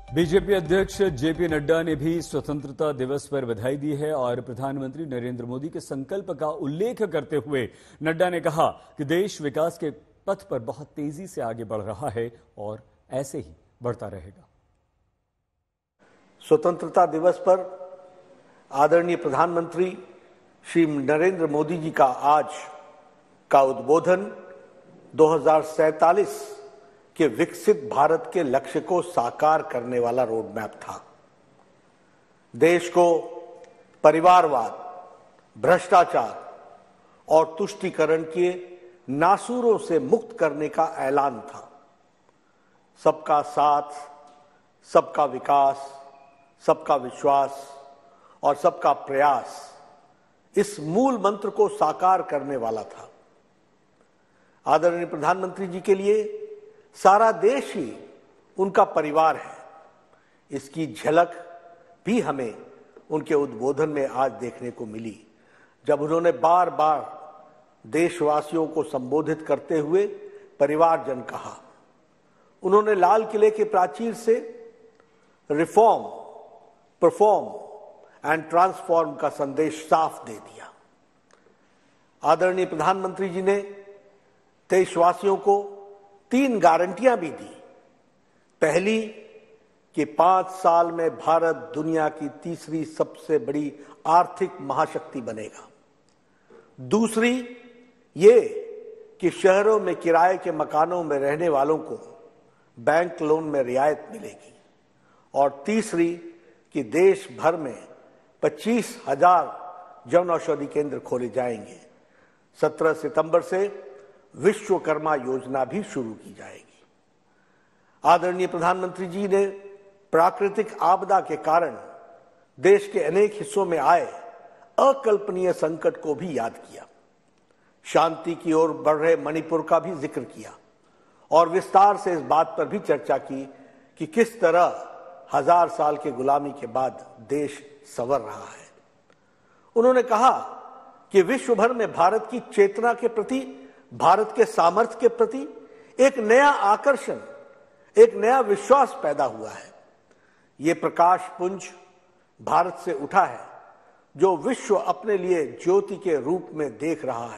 BJP अध्यक्ष JP Nadda ने भी स्वतंत्रता दिवस पर बधाई दी है और प्रधानमंत्री नरेंद्र मोदी के संकल्प का उल्लेख करते हुए नड्डा ने कहा कि देश विकास के पथ पर बहुत तेजी से आगे बढ़ रहा है और ऐसे ही बढ़ता रहेगा। स्वतंत्रता दिवस पर आदरणीय प्रधानमंत्री श्री नरेंद्र मोदी जी का आज का उद्बोधन 2047 के विकसित भारत के लक्ष्य को साकार करने वाला रोड मैप था। देश को परिवारवाद, भ्रष्टाचार और तुष्टीकरण के नासूरों से मुक्त करने का ऐलान था। सबका साथ, सबका विकास, सबका विश्वास और सबका प्रयास इस मूल मंत्र को साकार करने वाला था। आदरणीय प्रधानमंत्री जी के लिए सारा देश ही उनका परिवार है। इसकी झलक भी हमें उनके उद्बोधन में आज देखने को मिली, जब उन्होंने बार बार देशवासियों को संबोधित करते हुए परिवारजन कहा। उन्होंने लाल किले के प्राचीर से रिफॉर्म, परफॉर्म एंड ट्रांसफॉर्म का संदेश साफ दे दिया। आदरणीय प्रधानमंत्री जी ने देशवासियों को 3 गारंटियां भी दी। पहली कि 5 साल में भारत दुनिया की तीसरी सबसे बड़ी आर्थिक महाशक्ति बनेगा। दूसरी ये कि शहरों में किराए के मकानों में रहने वालों को बैंक लोन में रियायत मिलेगी। और तीसरी कि देश भर में 25,000 जन औषधि केंद्र खोले जाएंगे। 17 सितंबर से विश्वकर्मा योजना भी शुरू की जाएगी। आदरणीय प्रधानमंत्री जी ने प्राकृतिक आपदा के कारण देश के अनेक हिस्सों में आए अकल्पनीय संकट को भी याद किया। शांति की ओर बढ़ रहे मणिपुर का भी जिक्र किया और विस्तार से इस बात पर भी चर्चा की कि किस तरह 1000 साल के गुलामी के बाद देश संवर रहा है। उन्होंने कहा कि विश्व भर में भारत की चेतना के प्रति, भारत के सामर्थ्य के प्रति एक नया आकर्षण, एक नया विश्वास पैदा हुआ है। ये प्रकाश पुंज भारत से उठा है जो विश्व अपने लिए ज्योति के रूप में देख रहा है।